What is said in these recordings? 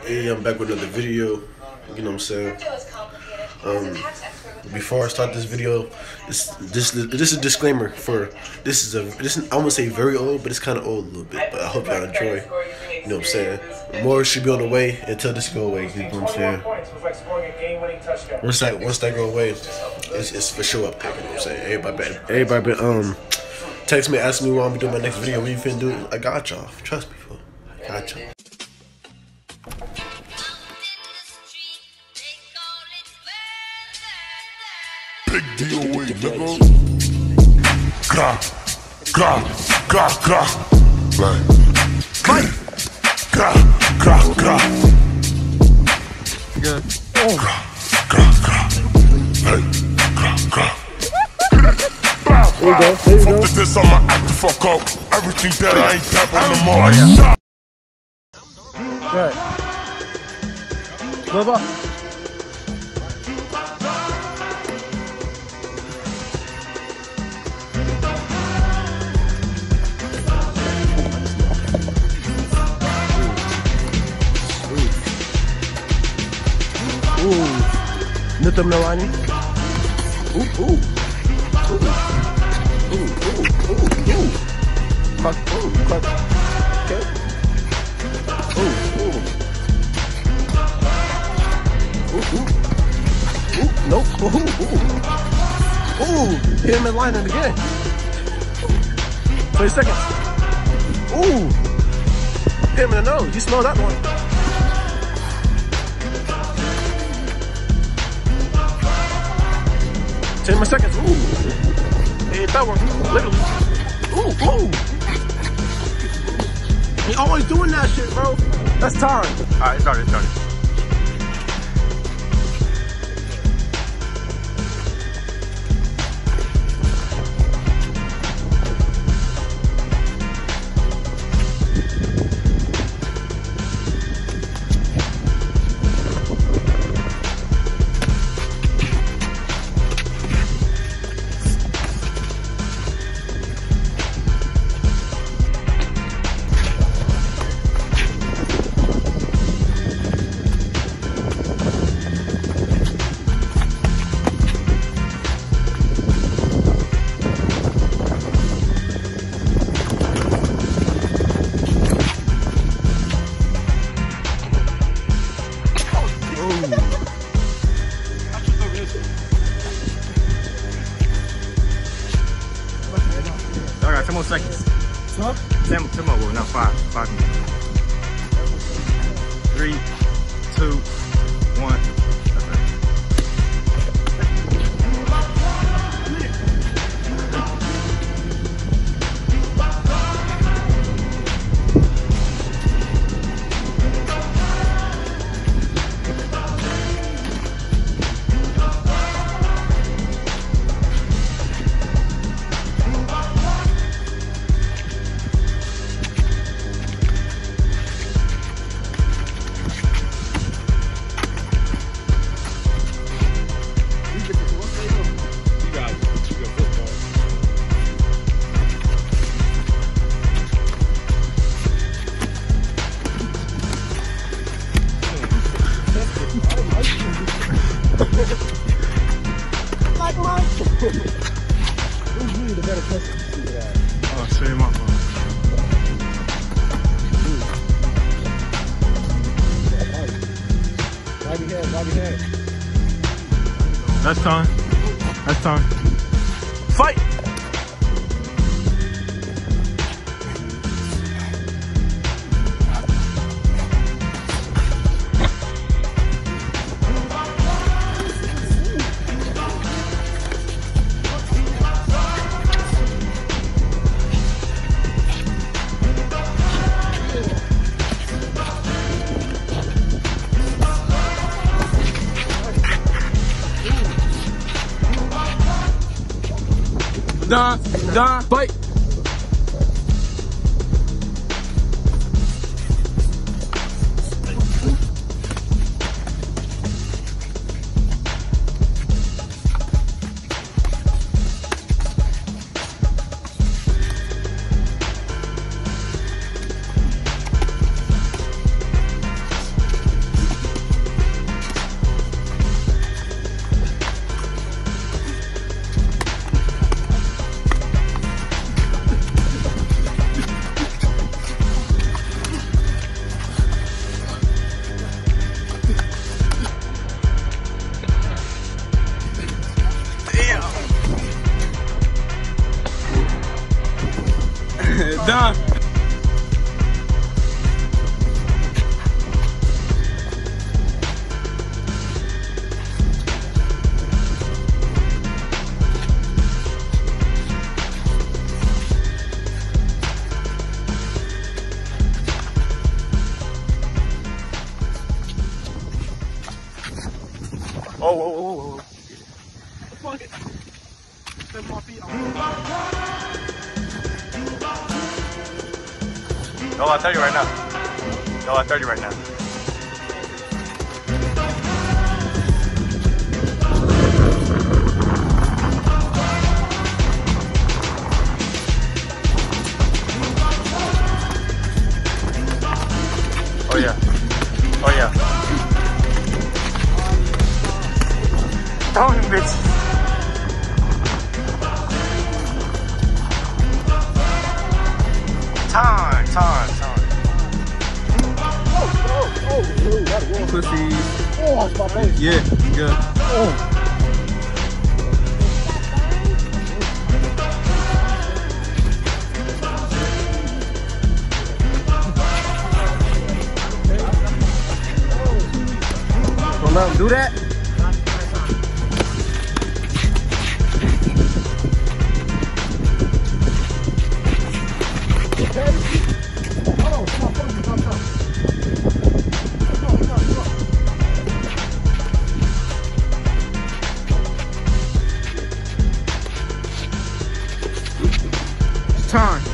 Hey, I'm back with another video. You know what I'm saying? Before I start this video, this is a disclaimer for this is I won't say very old, but it's kind of old a little bit. But I hope y'all enjoy. You know what I'm saying? More should be on the way until this go away. You know what I'm saying? Once that go away, it's for sure up there. You know what I'm saying? Everybody been text me, ask me what I'm gonna do my next video. What you finna do? I got y'all. Trust me, fool. I got y'all. Big DOA, nigga. Gra, gra, gra, gra. Like, gra, gra, gra. Good. Gra, gra, gra. Hey, gra, gra. There you go. There you go. Fuck this, I'ma act the fuck up. Everything that I ain't tapping no more. I shot. Good. Move up. Nito Melani. Fuck. Okay. Nope. Hit him in line and again. 20 seconds. Hit him in the nose. You smell that one. 10 more seconds. Hey, that one. Literally. He always doing that shit, bro. That's time. Alright, it's started. All right, 10 more seconds. Huh? 10 more, well, not 5 minutes. 3, 2, 1. Who's really the better person to see that? Oh, same up, Bobby head. That's time. Fight! Done, fight. Oh. Fuck it. Step my feet on. No, I'll tell you right now. No, I'll tell you right now. Oh yeah. Oh yeah. Down, bitch. Time. Pussy. Oh, it's my face. Yeah, good. Oh. Don't let him do that. Time.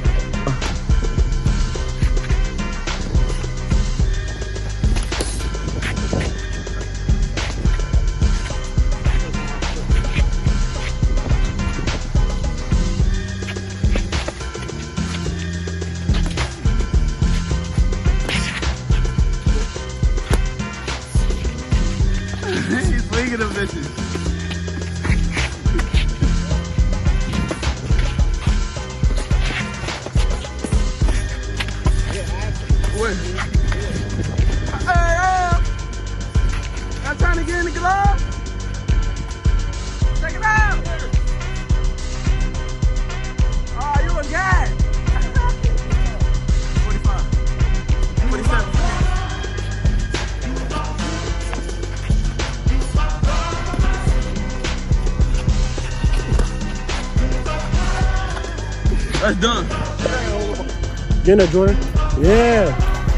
He's swinging them bitches. I'm trying to get in the glove. Check it out. Oh, you a guy. 45. 47. That's done. Get in there, Jordan. Yeah.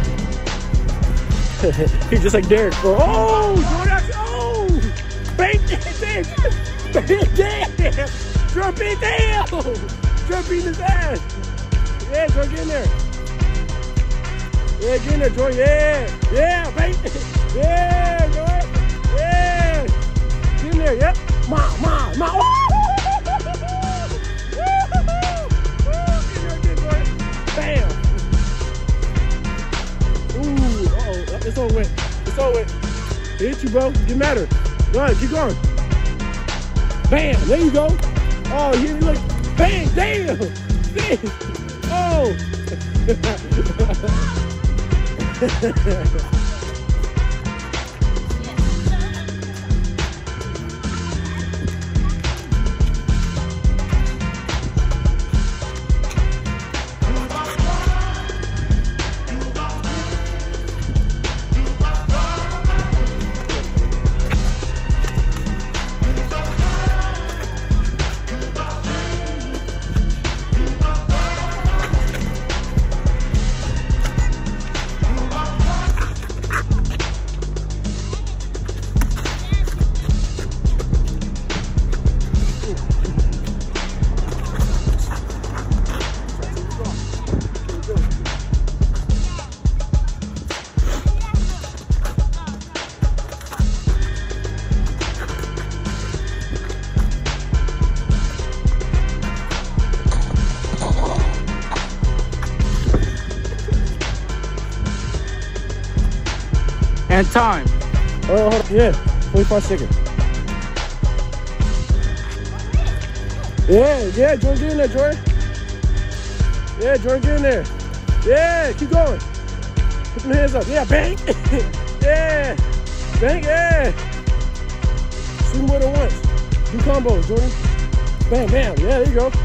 He's just like Derek, bro. Oh, Jordan. Oh. Bang. Damn. Trump beat damn. Trump beating his ass. Yeah, Jordan, get in there. Yeah, get in there, Jordan. Yeah. Bang. Yeah, Jordan. Yeah. Get in there. Yep. Ma. Oh. Bam! Ooh, uh-oh, it's over with. It's over with. It hit you, bro. Get madder. Go ahead, keep going. Bam! There you go. Oh, you look. Bang! Damn! Damn! Oh! And time. Oh, hold on. Yeah, 45 seconds. Yeah, Jordan, get in there, Jordan. Yeah, Jordan, get in there. Yeah, keep going. Put them hands up. Yeah, bang. Yeah, bang, yeah. Shoot more than once. Do combos, Jordan. Bam, bam. Yeah, there you go.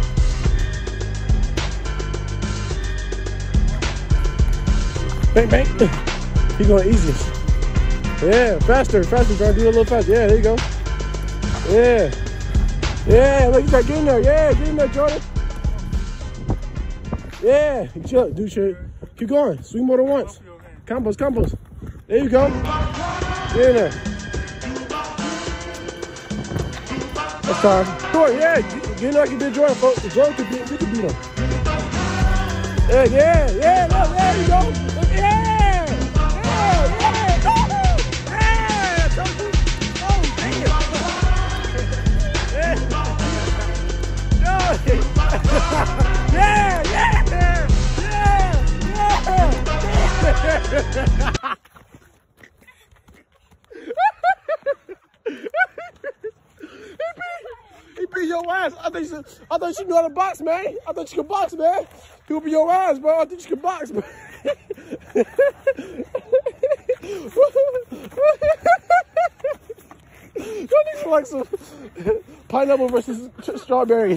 Bang, bang. Keep going easy. Yeah, faster, Jordan. Do it a little faster. Yeah, there you go. Yeah, look, you start getting there. Yeah, get in there, Jordan. Yeah, chill, do shit. Keep going. Swing more than once. Combos. There you go. Get in there. That's time. Jordan, yeah, get like you did Jordan, folks. Jordan could beat him. Yeah, look, there you go. Look, yeah. He beat your ass. I thought you knew how to box, man. I thought you could box, man. He would beat your ass, bro. I thought you could box, man. That nigga like some pineapple versus strawberry.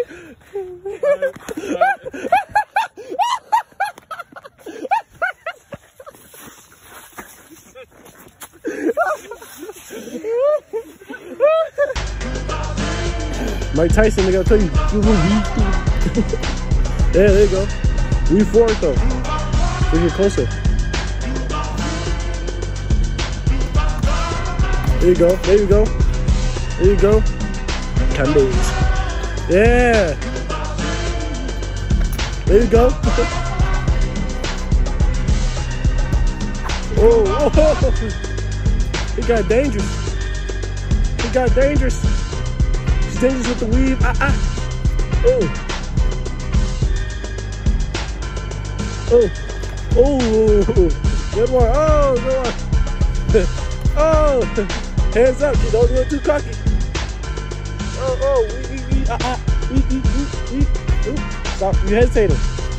Mike Tyson, nigga, I'll tell you. Yeah, there you go. Lean forward though. So you get closer. There you go. There you go. There you go. Candies. Yeah. There you go. Oh. He got dangerous. He got dangerous. He's dangerous with the weave. Oh. Oh. Good one. Oh, good one. Oh. Hands up. Don't do it too cocky. Oh. Stop. You hesitating.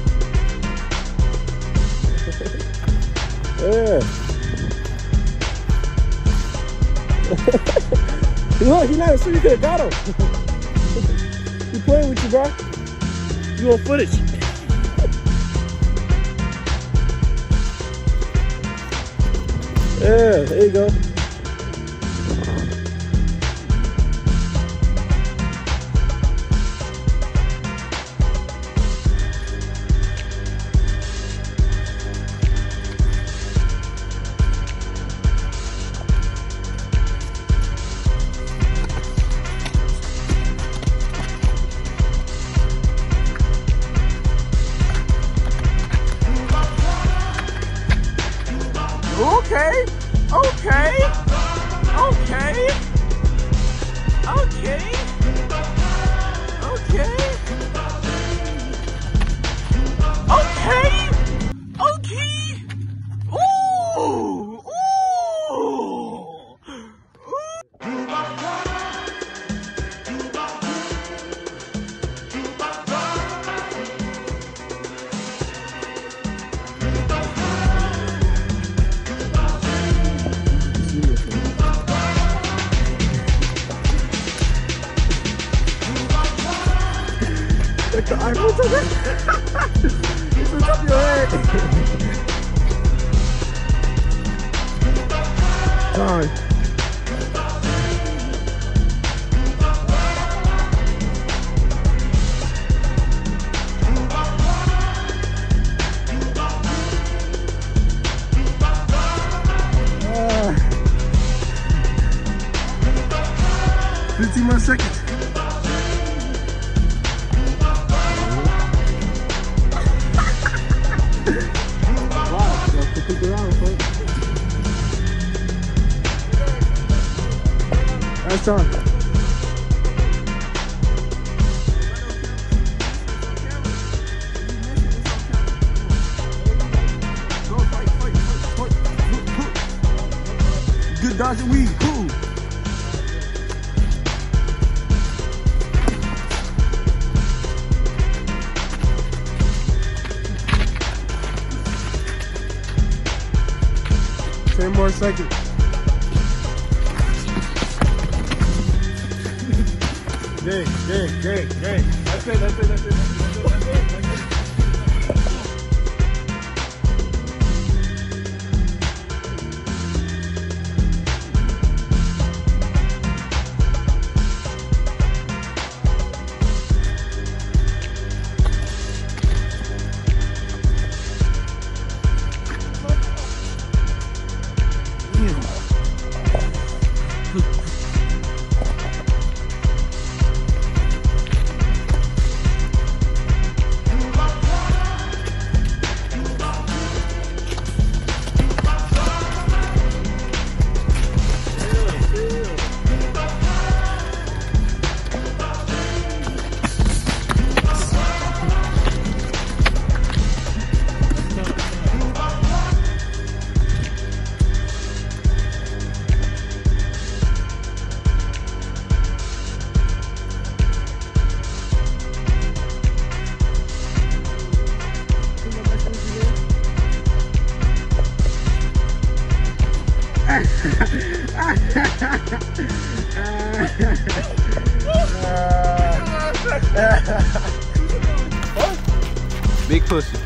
Yeah. Look, he's not a swing. You could have got him. He playing with you, bro. You on footage. Yeah, there you go. Like the eyeballs of it. It's on top of your head. Time. Uh, 15 more seconds. That's on. Good dodge and weave. Cool. Ten more seconds. Dang. That's it. Big pussy.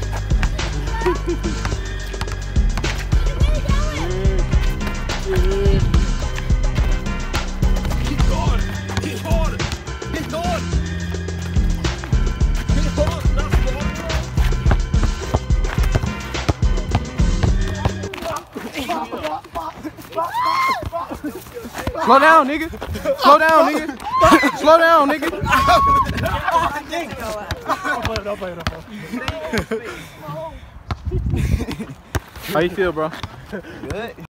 Slow down, nigga. Slow down, nigga. Slow down, nigga. How you feel, bro? Good.